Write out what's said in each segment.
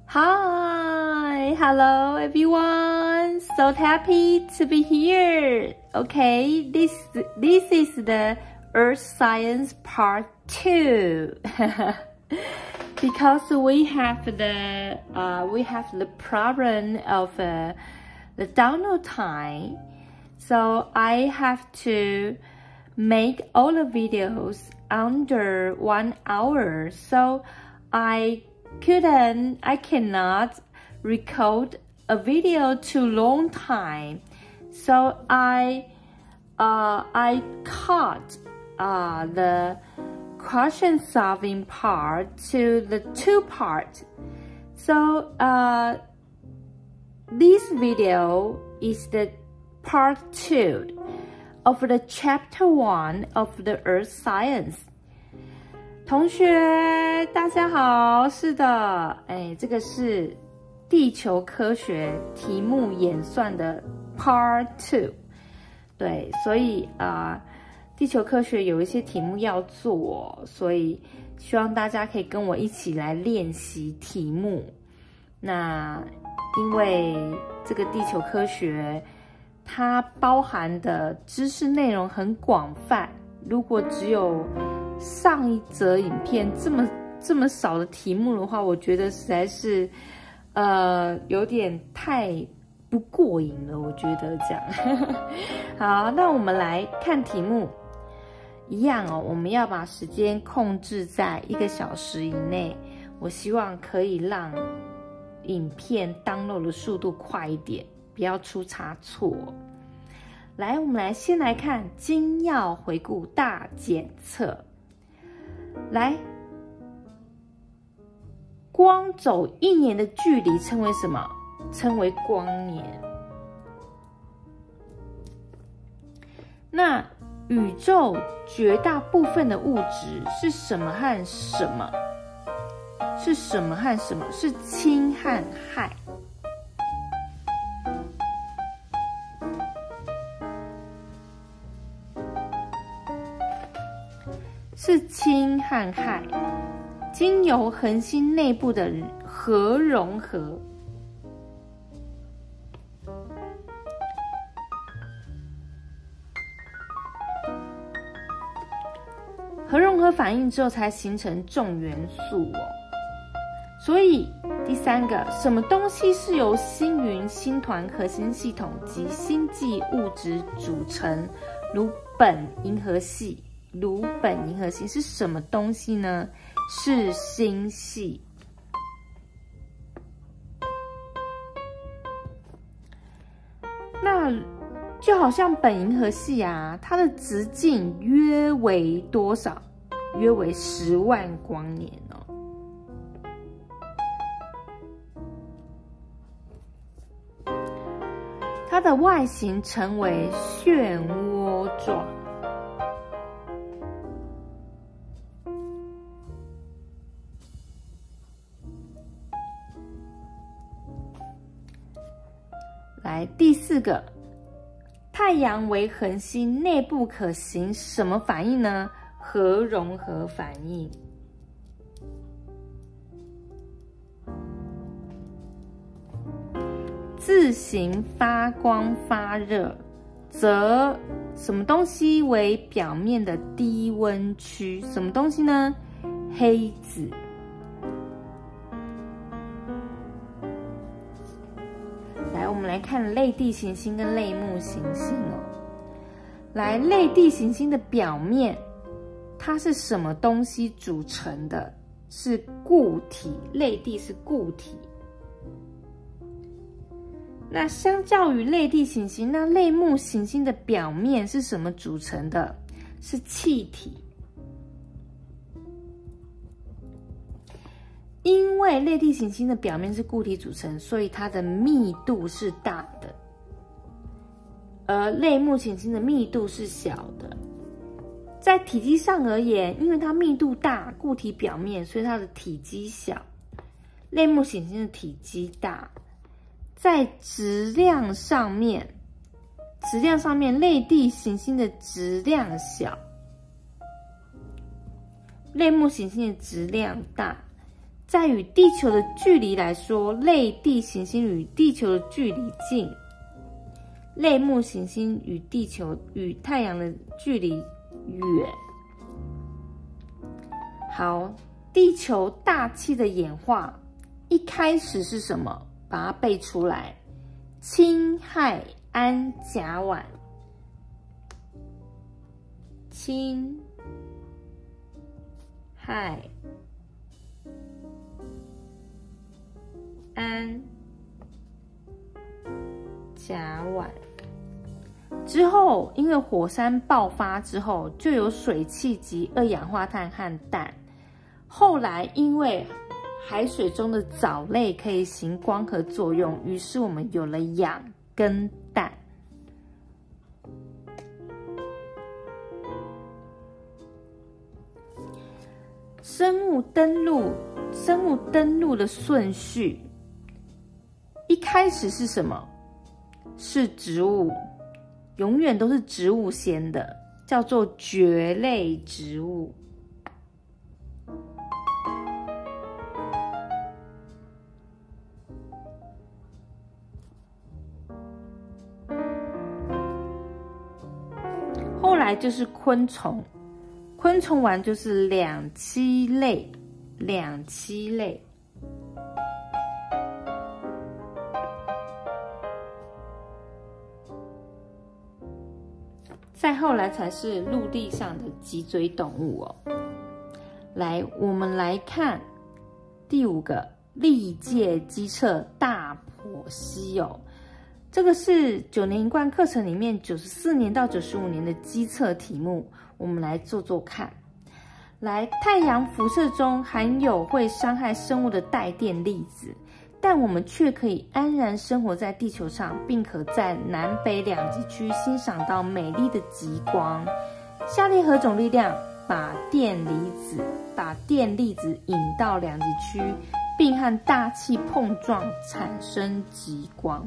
Hi, hello everyone. So happy to be here. Okay, this is the Earth Science Part 2. Because we have the problem of the download time. So I have to make all the videos under 1 hour. So I cannot record a video too long time. So I cut the question solving part to the 2 parts. So this video is the part 2 of the chapter 1 of the Earth Science. 同学大家好，是的，这个是地球科学题目演算的 Part 2。对，所以地球科学有一些题目要做，所以希望大家可以跟我一起来练习题目。那因为这个地球科学它包含的知识内容很广泛，如果只有上一则影片这么少的题目的话，我觉得实在是有点太不过瘾了，我觉得这样。好，那我们来看题目，一样哦，我们要把时间控制在1个小时以内。我希望可以让影片 download 的速度快一点，不要出差错。来，我们先来看精要回顾大检测。来，光走1年的距离称为什么？称为光年。那宇宙绝大部分的物质是什么和什么？是什么和什么？是氢和氦。是氢和氦经由恒星内部的核融合，核融合反应之后才形成重元素哦。所以第3个，什么东西是由星云、星团、核心系统及星际物质组成？如苯银河系。如苯银河系是什么东西呢？是星系。那就好像苯银河系啊，它的直径约为多少？约为10万光年哦。它的外形呈为漩涡状。来，第4个，太阳为恒星，内部可行什么反应呢？核融合反应。自行发光发热，则什么东西为表面的低温区？什么东西呢？黑子。我们来看类地行星跟类木行星哦。来，类地行星的表面，它是什么东西组成的？是固体，类地是固体。那相较于类地行星，那类木行星的表面是什么组成的？是气体。因为类地行星的表面是固体组成，所以它的密度是大的，而类木行星的密度是小的。在体积上而言，因为它密度大，固体表面，所以它的体积小。类木行星的体积大。在质量上面，类地行星的质量小，类木行星的质量大。 在与地球的距离来说，类地行星与地球的距离近，类木行星与太阳的距离远。好，地球大气的演化一开始是什么？把它背出来：氢氦氨甲烷。氢氦氨甲烷之后，因为火山爆发之后，就有水汽及二氧化碳和氮。后来因为海水中的藻类可以行光合作用，于是我们有了氧跟氮。生物登陆的顺序，一开始是什么？是植物，永远都是植物先的，叫做蕨类植物。后来就是昆虫，昆虫完就是两栖类。再后来才是陆地上的脊椎动物哦。来，我们来看第5个历届基测大剖析哦。这个是9年一贯课程里面94年到95年的基测题目，我们来做做看。来，太阳辐射中含有会伤害生物的带电粒子，但我们却可以安然生活在地球上，并可在南北两极区欣赏到美丽的极光。下列何种力量把电粒子引到两极区，并和大气碰撞产生极光？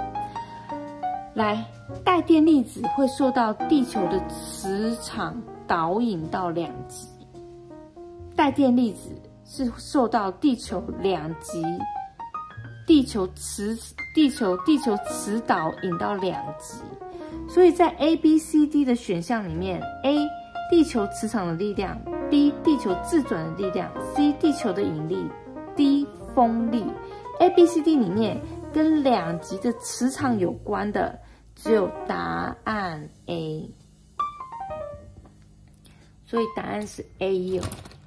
来，带电粒子会受到地球的磁场导引到两极。带电粒子是受到地球两极地球磁导引到两极，所以在 A、B、C、D 的选项里面 ，A 地球磁场的力量 ，B 地球自转的力量 ，C 地球的引力 ，D 风力。A、B、C、D 里面跟两极的磁场有关的只有答案 A， 所以答案是 A 哦。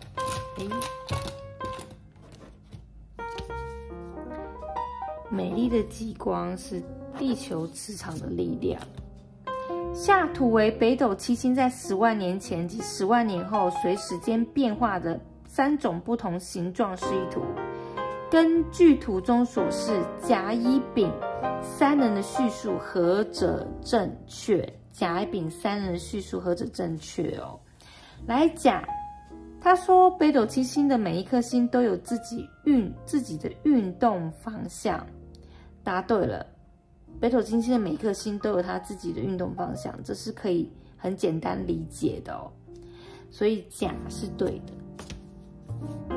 美丽的极光是地球磁场的力量。下图为北斗七星在10万年前及10万年后随时间变化的3种不同形状示意图。根据图中所示，甲、乙、丙3人的叙述何者正确？甲、乙、丙3人的叙述何者正确哦？来讲。他说，北斗七星的每一颗星都有自己的运动方向。答对了，北斗七星的每一颗星都有它自己的运动方向，这是可以很简单理解的哦。所以甲是对的。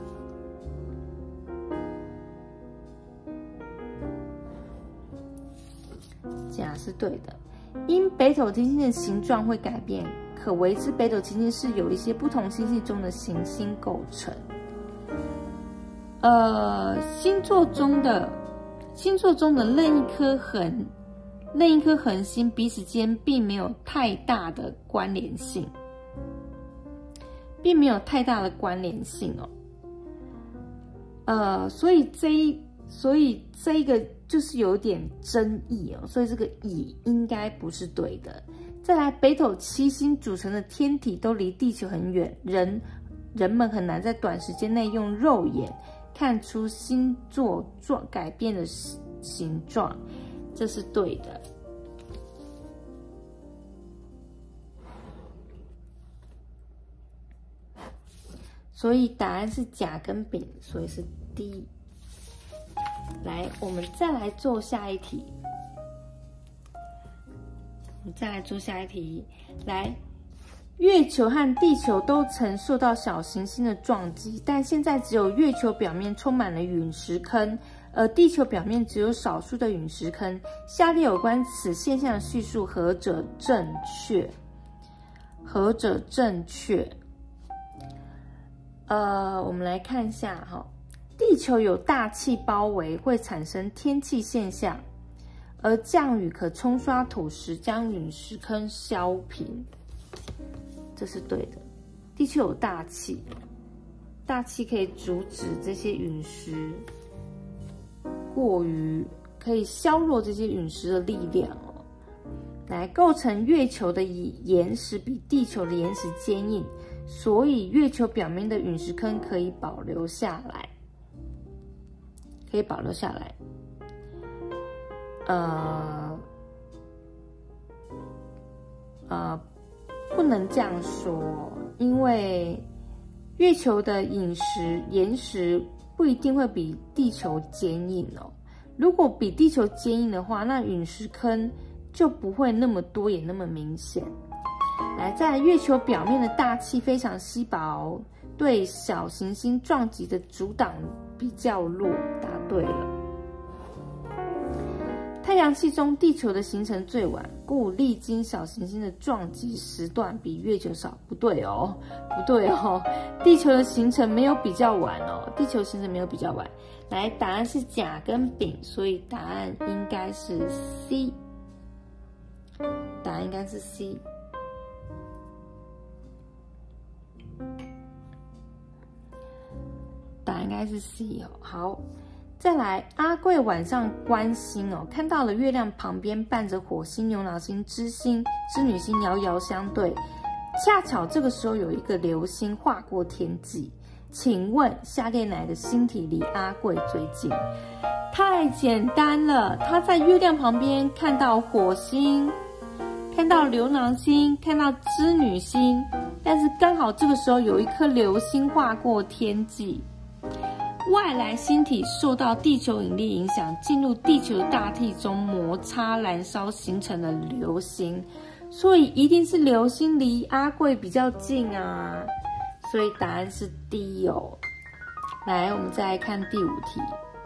甲是对的，因北斗七星的形状会改变。可为之北斗七星是有一些不同星系中的行星构成。星座中的另一颗恒星彼此间并没有太大的关联性，所以这一个就是有点争议哦，所以这个乙应该不是对的。再来，北斗七星组成的天体都离地球很远，人们很难在短时间内用肉眼看出星座改变的形状，这是对的。所以答案是甲跟丙，所以是 D。来，我们再来做下一题。来， 月球和地球都曾受到小行星的撞击，但现在只有月球表面充满了陨石坑，而地球表面只有少数的陨石坑。下列有关此现象的叙述何者正确？何者正确？我们来看一下哈，地球有大气包围，会产生天气现象，而降雨可冲刷土石，将陨石坑削平。这是对的。地球有大气，大气可以阻止这些陨石可以削弱这些陨石的力量哦。来，构成月球的岩石比地球的岩石坚硬，所以月球表面的陨石坑可以保留下来。不能这样说，因为月球的岩石不一定会比地球坚硬哦。如果比地球坚硬的话，那陨石坑就不会那么多也那么明显。来，在月球表面的大气非常稀薄，对小行星撞击的阻挡比较弱。答对了。太阳系中，地球的形成最晚，故历经小行星的撞击时段比月球少。不对哦，地球的形成没有比较晚哦，来，答案是甲跟丙，所以答案应该是 C。答案应该是 C。答案应该是 C 哦。好。再来，阿贵晚上观星哦，看到了月亮旁边伴着火星、牛郎星、织星、织女星遥遥相对，恰巧这个时候有一个流星划过天际。请问下列哪个星体离阿贵最近？太简单了，他在月亮旁边看到火星，看到牛郎星，看到织女星，但是刚好这个时候有一颗流星划过天际。外来星体受到地球引力影响，进入地球的大气中摩擦燃烧，形成了流星，所以一定是流星离阿贵比较近啊，所以答案是 D 哦。来，我们再来看第5题。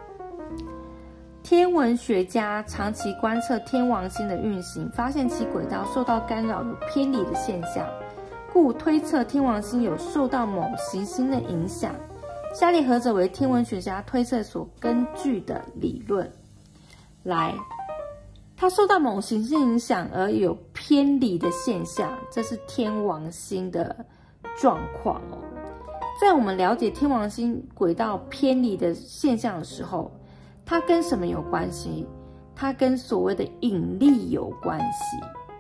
天文学家长期观测天王星的运行，发现其轨道受到干扰，有偏离的现象，故推测天王星有受到某行星的影响。下列何者为天文学家推测所根据的理论？来，它受到某行星影响而有偏离的现象，这是天王星的状况哦。在我们了解天王星轨道偏离的现象的时候，它跟什么有关系？它跟所谓的引力有关系。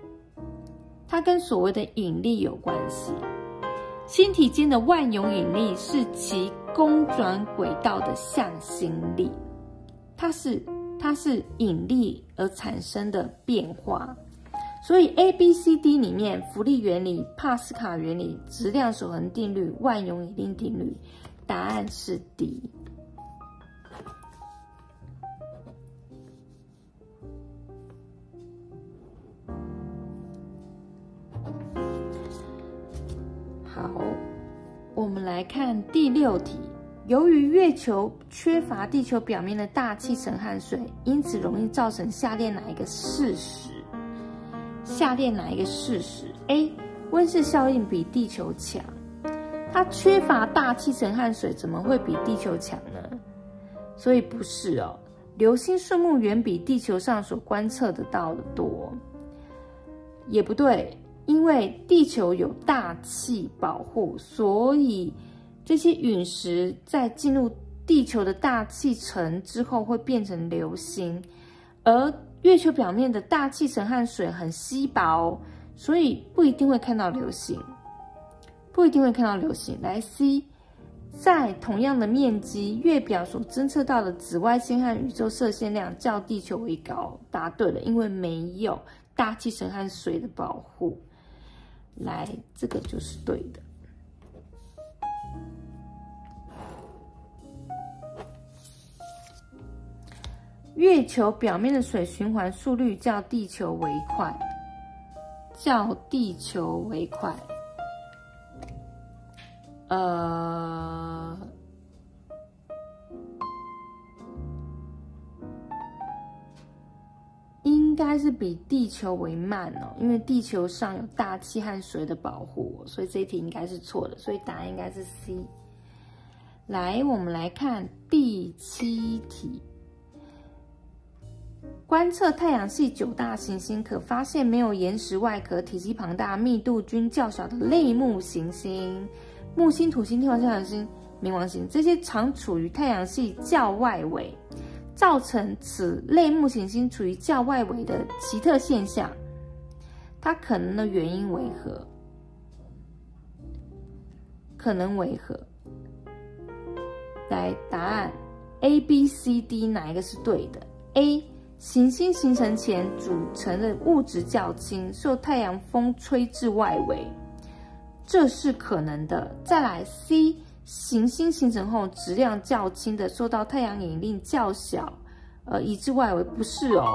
星体间的万有引力是其公转轨道的向心力，它是引力而产生的变化。所以 ABCD 里面，浮力原理、帕斯卡原理、质量守恒定律、万有引力定律，答案是 D。好，我们来看第6题。由于月球缺乏地球表面的大气层和水，因此容易造成下列哪一个事实？A. 温室效应比地球强。它缺乏大气层和水，怎么会比地球强呢？所以不是哦。流星数目远比地球上所观测得到的多。也不对，因为地球有大气保护，所以这些陨石在进入地球的大气层之后会变成流星，而月球表面的大气层和水很稀薄，所以不一定会看到流星。来 C， 在同样的面积，月表所侦测到的紫外线和宇宙射线量较地球为高。答对了，因为没有大气层和水的保护。来，这个就是对的。月球表面的水循环速率较地球为快。 应该是比地球为慢哦，因为地球上有大气和水的保护哦，所以这一题应该是错的，所以答案应该是 C。来，我们来看第7题。观测太阳系9大行星，可发现没有岩石外壳、体积庞大、密度均较小的类木行星，木星、土星、天王星、海王星、冥王星，这些常处于太阳系较外围。造成此类木行星处于较外围的奇特现象，它可能的原因为何？可能为何？来，答案 A、B、C、D 哪一个是对的 ？A. 行星形成前组成的物质较轻，受太阳风吹至外围，这是可能的。再来 C。行星形成后，质量较轻的受到太阳引力较小，移至外围，不是哦。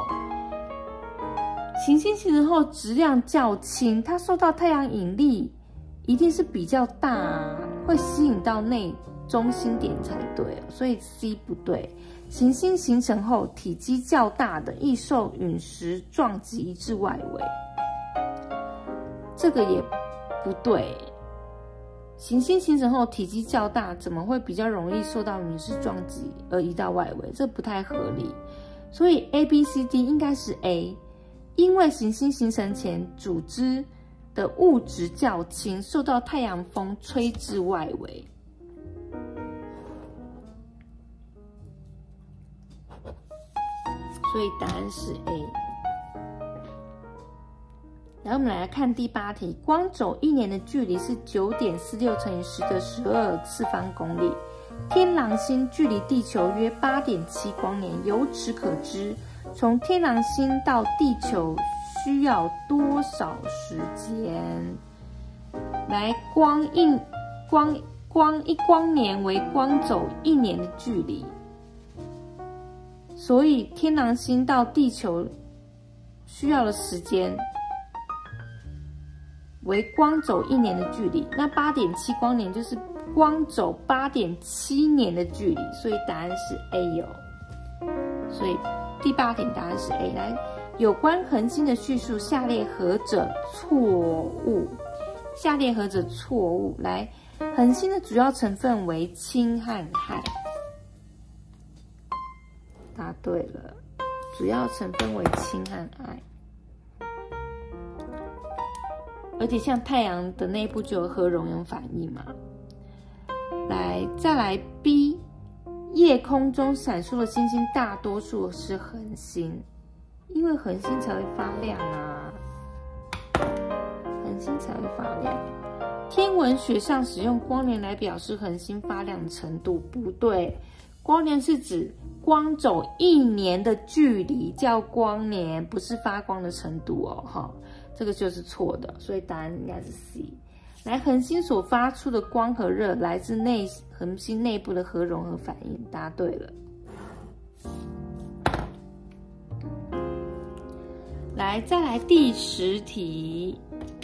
行星形成后质量较轻，它受到太阳引力一定是比较大啊，会吸引到内中心点才对哦，所以 C 不对。行星形成后体积较大的，易受陨石撞击移至外围，这个也不对。行星形成后体积较大，怎么会比较容易受到陨石撞击而移到外围？这不太合理。所以 A、B、C、D 应该是 A， 因为行星形成前组织的物质较轻，受到太阳风吹至外围。所以答案是 A。然后我们来看第8题，光走1年的距离是9.46乘以10的12次方公里，天狼星距离地球约8.7光年，由此可知，从天狼星到地球需要多少时间？来，一光年为光走1年的距离，所以天狼星到地球需要的时间为光走1年的距离，那8.7光年就是光走8.7年的距离，所以答案是 A 哦。所以第8题答案是 A。来，有关恒星的叙述，下列何者错误？下列何者错误？来，恒星的主要成分为氢和氦，答对了，主要成分为氢和氦。而且像太阳的内部就有核熔融反应嘛。来，再来 B， 夜空中闪烁的星星大多数是恒星，因为恒星才会发亮啊，恒星才会发亮。天文学上使用光年来表示恒星发亮的程度，不对，光年是指光走1年的距离叫光年，不是发光的程度哦，哈。这个就是错的，所以答案应该是 C。来，恒星所发出的光和热来自恒星内部的核融合反应，答对了。来，再来第10题。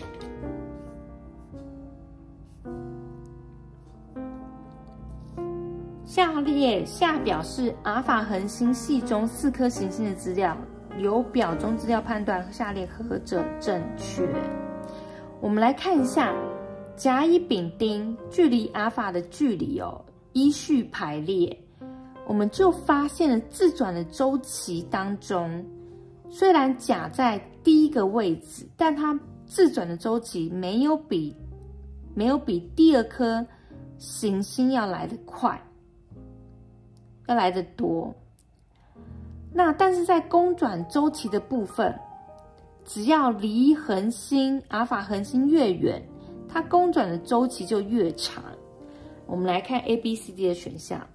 下表是阿尔法恒星系中4颗行星的资料。由表中资料判断下列何者正确？我们来看一下甲乙丙丁距离阿尔法的距离哦，依序排列，我们就发现了自转的周期当中，虽然甲在第1个位置，但它自转的周期没有比第2颗行星要来得快，要来得多。那但是在公转周期的部分，只要离恒星阿尔法恒星越远，它公转的周期就越长。我们来看 A、B、C、D 的选项。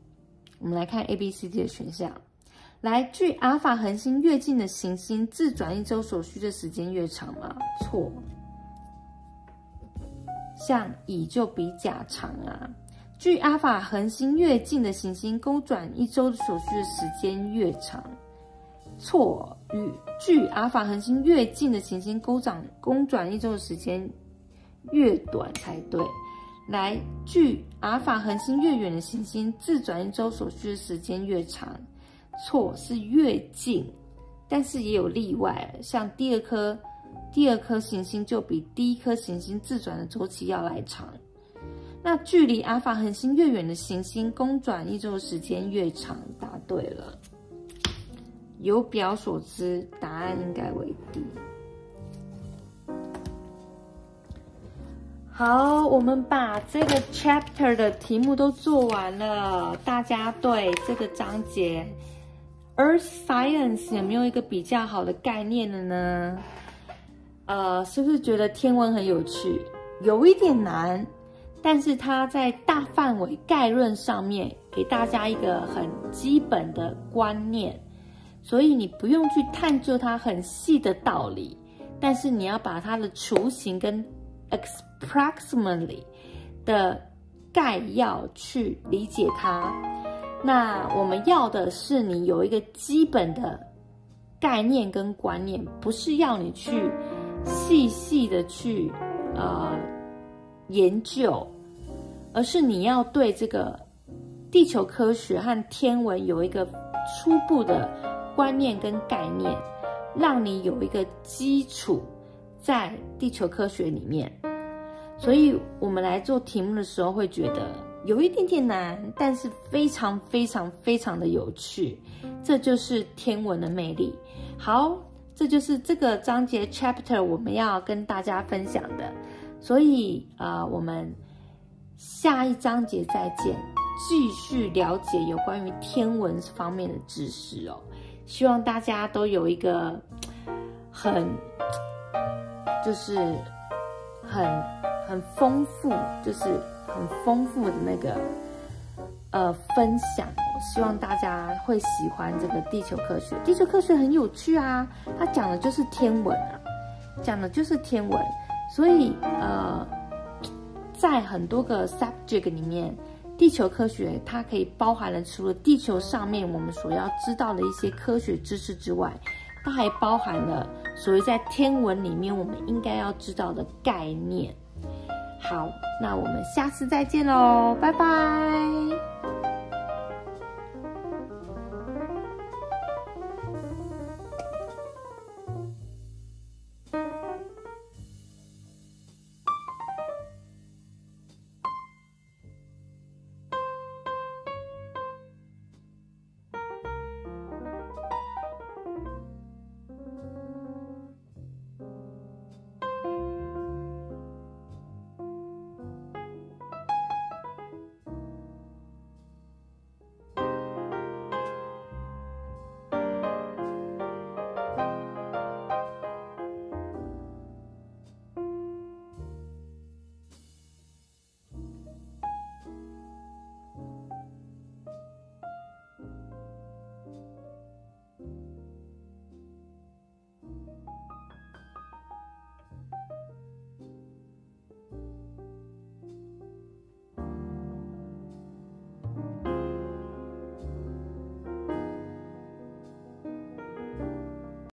来，距阿尔法恒星越近的行星，自转1周所需的时间越长吗？错。像乙就比甲长啊。距阿尔法恒星越近的行星，公转1周所需的时间越长。错，距阿尔法恒星越近的行星，公转1周的时间越短才对。 来，距阿尔法恒星越远的行星，自转一周所需的时间越长。错，是越近，但是也有例外，像第二颗行星就比第一颗行星自转的周期要来长。那距离阿尔法恒星越远的行星，公转一周的时间越长。答对了。由表所知，答案应该为 D。好，我们把这个 chapter 的题目都做完了，大家对这个章节 Earth Science 有没有一个比较好的概念了呢？是不是觉得天文很有趣？有一点难，但是它在大范围概论上面给大家一个很基本的观念，所以你不用去探究它很细的道理，但是你要把它的雏形跟 approximately 的概要去理解它。那我们要的是你有一个基本的概念跟观念，不是要你去细细的去研究，而是你要对这个地球科学和天文有一个初步的观念跟概念，让你有一个基础在地球科学里面。所以我们来做题目的时候会觉得有一点点难，但是非常非常非常的有趣，这就是天文的魅力。好，这就是这个章节 chapter 我们要跟大家分享的。所以我们下一章节再见，继续了解有关于天文方面的知识哦。希望大家都有一个很丰富，就是很丰富的那个分享。希望大家会喜欢这个地球科学。地球科学很有趣啊，它讲的就是天文啊，讲的就是天文。所以在很多个 subject 里面，地球科学它可以包含了除了地球上面我们所要知道的一些科学知识之外，它还包含了所谓在天文里面我们应该要知道的概念。好，那我们下次再见喽，拜拜。